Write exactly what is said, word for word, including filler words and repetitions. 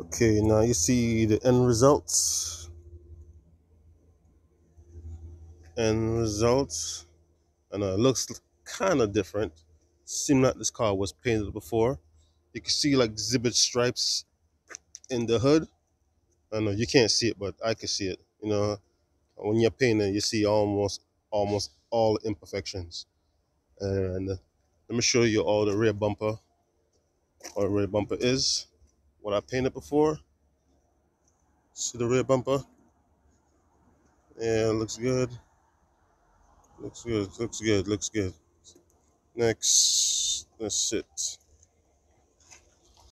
Okay, now you see the end results. End results. And uh, it looks kind of different. Seemed like this car was painted before. You can see like exhibit stripes in the hood. I know you can't see it, but I can see it. You know, when you're painting, you see almost almost all the imperfections. And uh, let me show you all the rear bumper. What the rear bumper is. What I painted before. See the rear bumper? Yeah, it looks good. Looks good. Looks good. Looks good. Next, let's sit.